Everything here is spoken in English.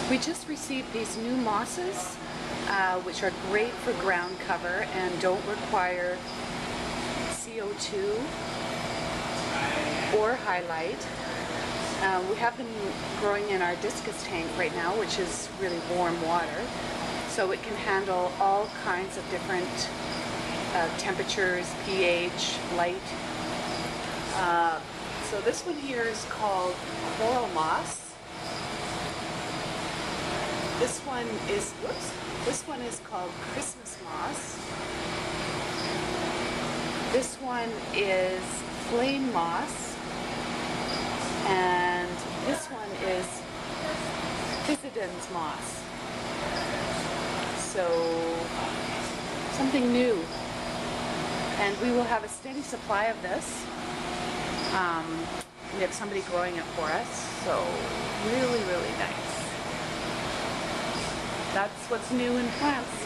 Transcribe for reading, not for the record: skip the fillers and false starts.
We just received these new mosses, which are great for ground cover and don't require CO2 or highlight. We have them growing in our discus tank right now, which is really warm water, so it can handle all kinds of different temperatures, pH, light. So this one here is called coral moss. This one is called Christmas moss. This one is flame moss. And this one is Physcidans moss. So something new. And we will have a steady supply of this. We have somebody growing it for us, so really, really nice. That's what's new in plants.